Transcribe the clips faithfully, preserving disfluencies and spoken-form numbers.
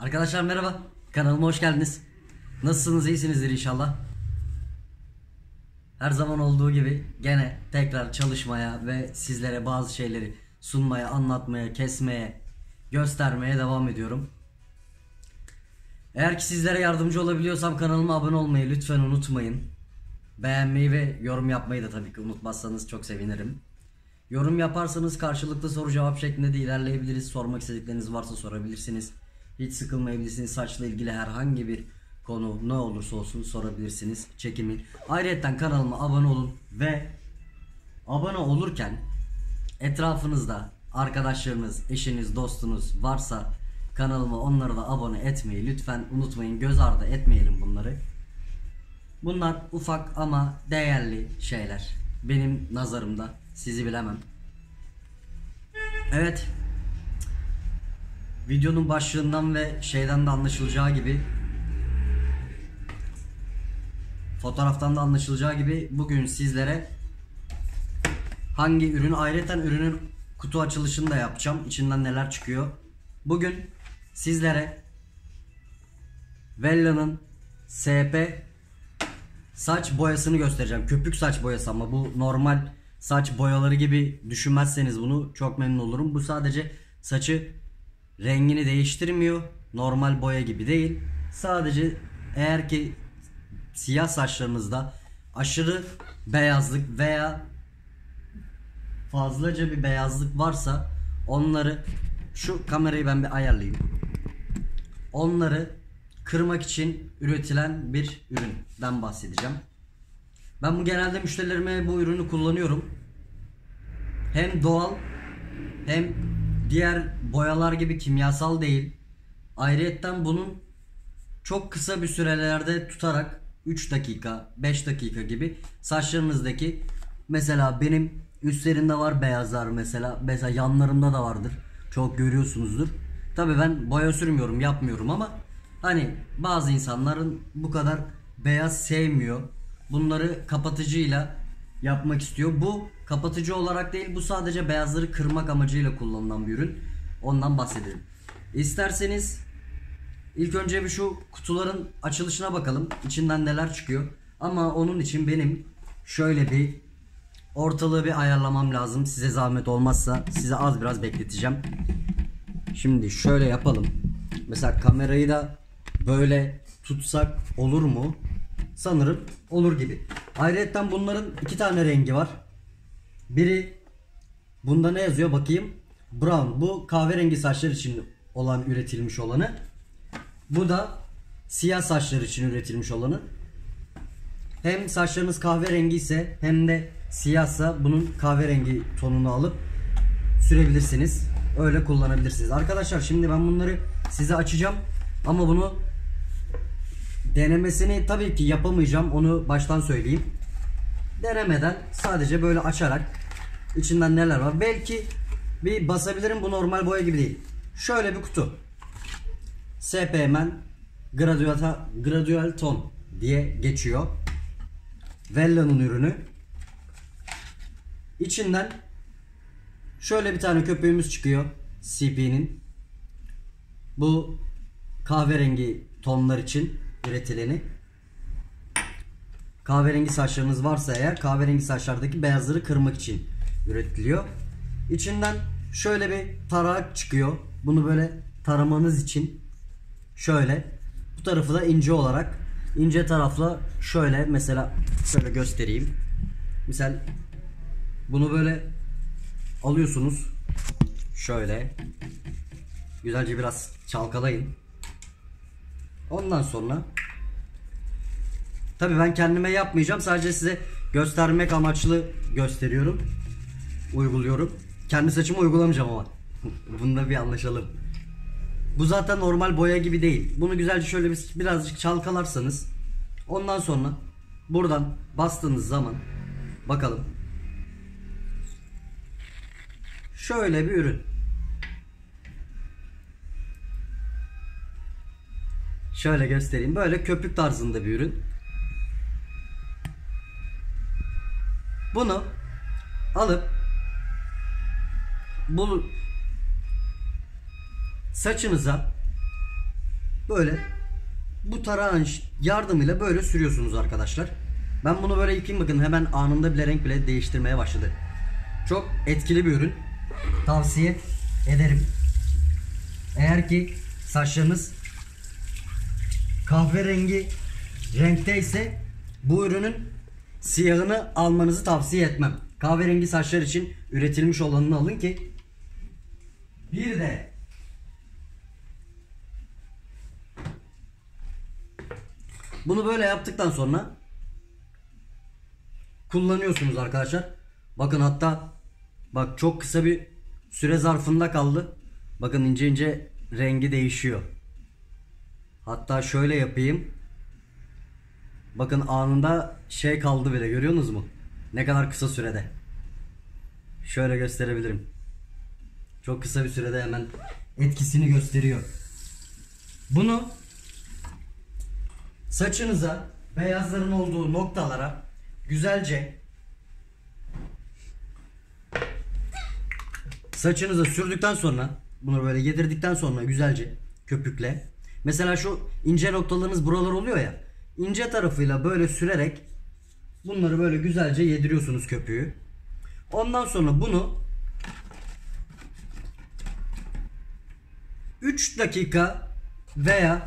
Arkadaşlar merhaba, kanalıma hoş geldiniz. Nasılsınız, iyisinizdir inşallah. Her zaman olduğu gibi gene tekrar çalışmaya ve sizlere bazı şeyleri sunmaya, anlatmaya, kesmeye, göstermeye devam ediyorum. Eğer ki sizlere yardımcı olabiliyorsam kanalıma abone olmayı lütfen unutmayın. Beğenmeyi ve yorum yapmayı da tabii ki unutmazsanız çok sevinirim. Yorum yaparsanız karşılıklı soru cevap şeklinde de ilerleyebiliriz. Sormak istedikleriniz varsa sorabilirsiniz. Hiç sıkılmayabilirsiniz. Saçla ilgili herhangi bir konu ne olursa olsun sorabilirsiniz. Çekimin. Ayrıca kanalıma abone olun ve abone olurken etrafınızda arkadaşlarınız, eşiniz, dostunuz varsa kanalıma onları da abone etmeyi lütfen unutmayın. Göz ardı etmeyelim bunları. Bunlar ufak ama değerli şeyler. Benim nazarımda, sizi bilemem. Evet. Videonun başlığından ve şeyden de anlaşılacağı gibi, fotoğraftan da anlaşılacağı gibi bugün sizlere hangi ürün, ayrıca ürünün kutu açılışını da yapacağım. İçinden neler çıkıyor. Bugün sizlere Wella'nın S P saç boyasını göstereceğim. Köpük saç boyası, ama bu normal saç boyaları gibi düşünmezseniz bunu çok memnun olurum. Bu sadece saçı rengini değiştirmiyor. Normal boya gibi değil. Sadece eğer ki siyah saçlarınızda aşırı beyazlık veya fazlaca bir beyazlık varsa onları, şu kamerayı ben bir ayarlayayım. Onları kırmak için üretilen bir üründen bahsedeceğim. Ben bu genelde müşterilerime bu ürünü kullanıyorum. Hem doğal hem diğer boyalar gibi kimyasal değil. Ayrıyetten bunun çok kısa bir sürelerde tutarak üç dakika, beş dakika gibi saçlarınızdaki, mesela benim üstlerinde var beyazlar, mesela mesela yanlarımda da vardır. Çok görüyorsunuzdur. Tabii ben boya sürmüyorum, yapmıyorum, ama hani bazı insanların bu kadar beyaz sevmiyor. Bunları kapatıcıyla yapmak istiyor. Bu kapatıcı olarak değil, bu sadece beyazları kırmak amacıyla kullanılan bir ürün. Ondan bahsedelim. İsterseniz ilk önce bir şu kutuların açılışına bakalım. İçinden neler çıkıyor. Ama onun için benim şöyle bir ortalığı bir ayarlamam lazım. Size zahmet olmazsa size az biraz bekleteceğim. Şimdi şöyle yapalım. Mesela kamerayı da böyle tutsak olur mu? Sanırım olur gibi. Ayrıca bunların iki tane rengi var. Biri, bunda ne yazıyor bakayım? Brown. Bu kahverengi saçlar için olan, üretilmiş olanı. Bu da siyah saçlar için üretilmiş olanı. Hem saçlarınız kahverengi ise hem de siyahsa bunun kahverengi tonunu alıp sürebilirsiniz. Öyle kullanabilirsiniz. Arkadaşlar şimdi ben bunları size açacağım. Ama bunu denemesini tabii ki yapamayacağım. Onu baştan söyleyeyim. Denemeden sadece böyle açarak içinden neler var. Belki bir basabilirim. Bu normal boya gibi değil. Şöyle bir kutu. S P M Gradual, Gradual Ton diye geçiyor. Wella'nın ürünü. İçinden şöyle bir tane köpüğümüz çıkıyor. C P'nin. Bu kahverengi tonlar için üretileni. Kahverengi saçlarınız varsa eğer, kahverengi saçlardaki beyazları kırmak için üretiliyor. İçinden şöyle bir tarak çıkıyor. Bunu böyle taramanız için şöyle, bu tarafı da ince olarak, ince tarafla şöyle, mesela şöyle göstereyim. Misal bunu böyle alıyorsunuz. Şöyle güzelce biraz çalkalayın. Ondan sonra tabii ben kendime yapmayacağım. Sadece size göstermek amaçlı gösteriyorum. Uyguluyorum. Kendi saçımı uygulamayacağım ama. Bunda bir anlaşalım. Bu zaten normal boya gibi değil. Bunu güzelce şöyle bir, birazcık çalkalarsanız, ondan sonra buradan bastığınız zaman bakalım. Şöyle bir ürün. Şöyle göstereyim. Böyle köpük tarzında bir ürün. Bunu alıp bu saçınıza böyle bu tarağın yardımıyla böyle sürüyorsunuz arkadaşlar. Ben bunu böyle yıkayayım, bakın hemen anında bile renk bile değiştirmeye başladı. Çok etkili bir ürün. Tavsiye ederim. Eğer ki saçlarınız kahverengi renkteyse bu ürünün siyahını almanızı tavsiye etmem. Kahverengi saçlar için üretilmiş olanını alın ki bir de bunu böyle yaptıktan sonra kullanıyorsunuz arkadaşlar. Bakın hatta bak çok kısa bir süre zarfında kaldı. Bakın ince ince rengi değişiyor. Hatta şöyle yapayım. Bakın anında şey kaldı bile, görüyorsunuz mu? Ne kadar kısa sürede. Şöyle gösterebilirim. Çok kısa bir sürede hemen etkisini gösteriyor. Bunu saçınıza, beyazların olduğu noktalara güzelce saçınıza sürdükten sonra, bunu böyle yedirdikten sonra güzelce köpükle. Mesela şu ince noktalarınız buralar oluyor ya. İnce tarafıyla böyle sürerek bunları böyle güzelce yediriyorsunuz köpüğü. Ondan sonra bunu üç dakika veya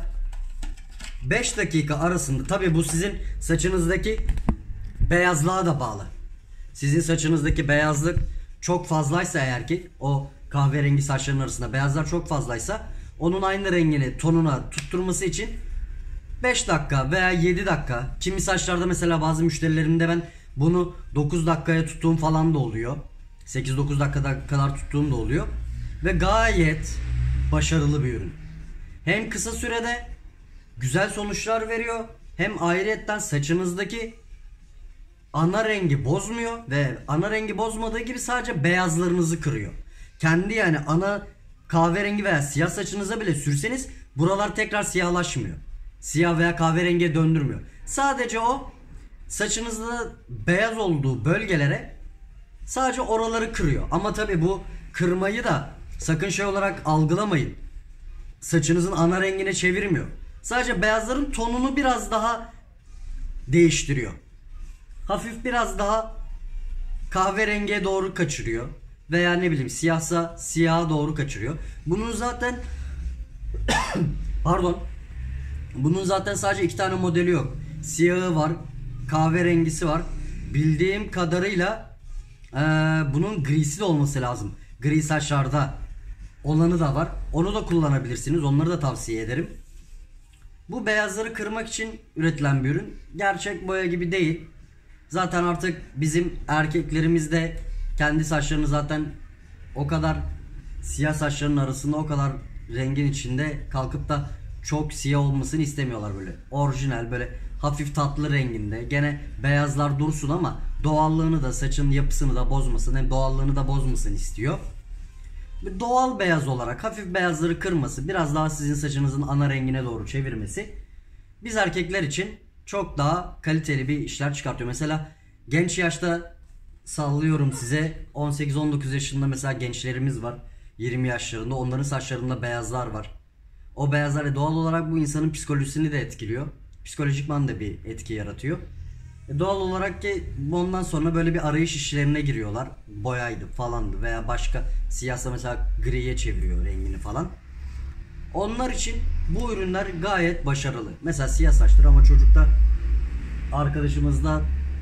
beş dakika arasında, tabi bu sizin saçınızdaki beyazlığa da bağlı. Sizin saçınızdaki beyazlık çok fazlaysa, eğer ki o kahverengi saçların arasında beyazlar çok fazlaysa, onun aynı rengini tonuna tutturması için beş dakika veya yedi dakika, kimi saçlarda mesela bazı müşterilerimde ben bunu dokuz dakikaya tuttuğum falan da oluyor. sekiz dokuz dakikada kadar tuttuğum da oluyor. Ve gayet başarılı bir ürün. Hem kısa sürede güzel sonuçlar veriyor, hem ayrıyetten saçınızdaki ana rengi bozmuyor ve ana rengi bozmadığı gibi sadece beyazlarınızı kırıyor. Kendi yani ana kahverengi veya siyah saçınıza bile sürseniz buralar tekrar siyahlaşmıyor. Siyah veya kahverengiye döndürmüyor. Sadece o saçınızda beyaz olduğu bölgelere sadece oraları kırıyor. Ama tabi bu kırmayı da sakın şey olarak algılamayın. Saçınızın ana rengine çevirmiyor. Sadece beyazların tonunu biraz daha değiştiriyor. Hafif biraz daha kahverengiye doğru kaçırıyor. Veya ne bileyim siyahsa siyaha doğru kaçırıyor. Bunun zaten pardon. Bunun zaten sadece iki tane modeli yok. Siyahı var, kahverengisi var. Bildiğim kadarıyla ee, bunun grisi de olması lazım. Gri saçlarda olanı da var. Onu da kullanabilirsiniz. Onları da tavsiye ederim. Bu beyazları kırmak için üretilen bir ürün. Gerçek boya gibi değil. Zaten artık bizim erkeklerimiz de kendi saçlarını zaten o kadar siyah saçlarının arasında o kadar rengin içinde kalkıp da çok siyah olmasını istemiyorlar böyle. Orijinal böyle hafif tatlı renginde. Gene beyazlar dursun ama doğallığını da, saçın yapısını da bozmasın, hem doğallığını da bozmasın istiyor. Doğal beyaz olarak hafif beyazları kırması, biraz daha sizin saçınızın ana rengine doğru çevirmesi biz erkekler için çok daha kaliteli bir işler çıkartıyor. Mesela genç yaşta sallıyorum size, on sekiz on dokuz yaşında mesela gençlerimiz var. yirmi yaşlarında, onların saçlarında beyazlar var. O beyazlar doğal olarak bu insanın psikolojisini de etkiliyor. Psikolojikman da bir etki yaratıyor. E doğal olarak ki ondan sonra böyle bir arayış işlerine giriyorlar. Boyaydı falandı veya başka, siyahsa mesela griye çeviriyor rengini falan. Onlar için bu ürünler gayet başarılı. Mesela siyah saçtır ama çocukta, arkadaşımızda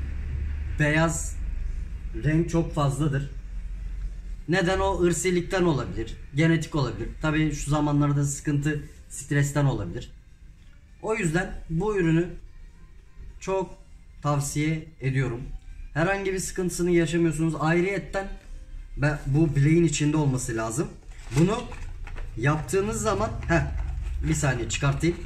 beyaz renk çok fazladır. Neden? O ırsilikten olabilir, genetik olabilir. Tabii şu zamanlarda sıkıntı stresten olabilir. O yüzden bu ürünü çok tavsiye ediyorum. Herhangi bir sıkıntısını yaşamıyorsunuz. Ayrıyetten bu bileğin içinde olması lazım. Bunu yaptığınız zaman heh, bir saniye çıkartayım.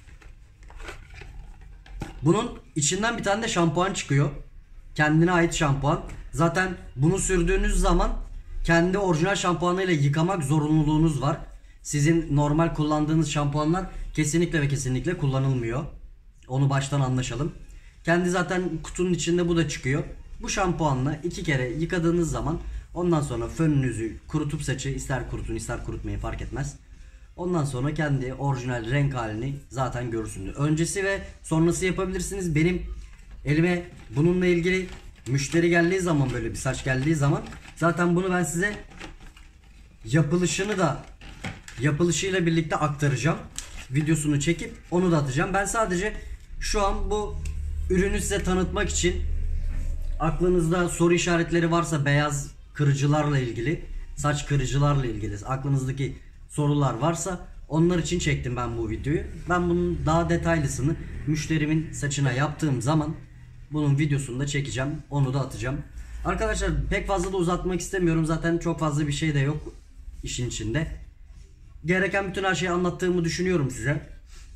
Bunun içinden bir tane de şampuan çıkıyor. Kendine ait şampuan. Zaten bunu sürdüğünüz zaman kendi orijinal şampuanıyla yıkamak zorunluluğunuz var. Sizin normal kullandığınız şampuanlar kesinlikle ve kesinlikle kullanılmıyor. Onu baştan anlaşalım. Kendi zaten kutunun içinde bu da çıkıyor. Bu şampuanla iki kere yıkadığınız zaman ondan sonra fönünüzü kurutup saçı, ister kurutun ister kurutmayın fark etmez. Ondan sonra kendi orijinal renk halini zaten görürsünüz. Öncesi ve sonrası yapabilirsiniz. Benim elime bununla ilgili müşteri geldiği zaman, böyle bir saç geldiği zaman zaten bunu ben size yapılışını da yapılışıyla birlikte aktaracağım. Videosunu çekip onu da atacağım. Ben sadece şu an bu ürünü size tanıtmak için, aklınızda soru işaretleri varsa beyaz kırıcılarla ilgili, saç kırıcılarla ilgili aklınızdaki sorular varsa onlar için çektim ben bu videoyu. Ben bunun daha detaylısını müşterimin saçına yaptığım zaman bunun videosunu da çekeceğim. Onu da atacağım. Arkadaşlar pek fazla da uzatmak istemiyorum. Zaten çok fazla bir şey de yok işin içinde. Gereken bütün her şeyi anlattığımı düşünüyorum size.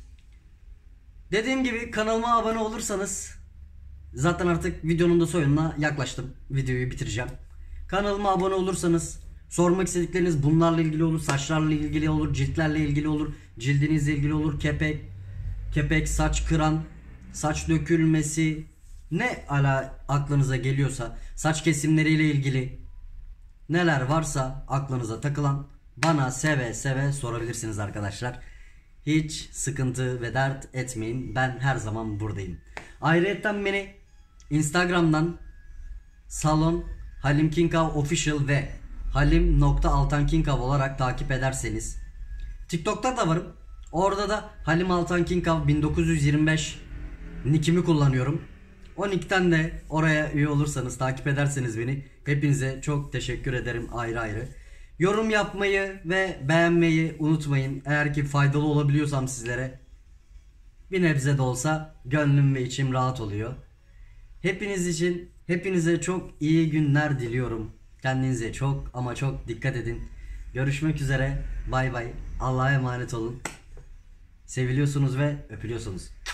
Dediğim gibi kanalıma abone olursanız, zaten artık videonun da sonuna yaklaştım. Videoyu bitireceğim. Kanalıma abone olursanız, sormak istedikleriniz bunlarla ilgili olur, saçlarla ilgili olur, ciltlerle ilgili olur, cildinizle ilgili olur, kepek, kepek, saç kıran, saç dökülmesi, ne ala aklınıza geliyorsa, saç kesimleriyle ilgili neler varsa aklınıza takılan bana seve seve sorabilirsiniz arkadaşlar. Hiç sıkıntı ve dert etmeyin. Ben her zaman buradayım. Ayrıca beni Instagram'dan Salon Halim Kinkav Official ve halim nokta altan kinkav olarak takip ederseniz, TikTok'ta da varım. Orada da Halim Altan Kinkav bin dokuz yüz yirmi beş nickimi kullanıyorum. O nickten de oraya üye olursanız, takip ederseniz beni, hepinize çok teşekkür ederim ayrı ayrı. Yorum yapmayı ve beğenmeyi unutmayın. Eğer ki faydalı olabiliyorsam sizlere, bir nebze de olsa gönlüm ve içim rahat oluyor. Hepiniz için, hepinize çok iyi günler diliyorum. Kendinize çok ama çok dikkat edin. Görüşmek üzere. Bay bay. Allah'a emanet olun. Seviliyorsunuz ve öpülüyorsunuz.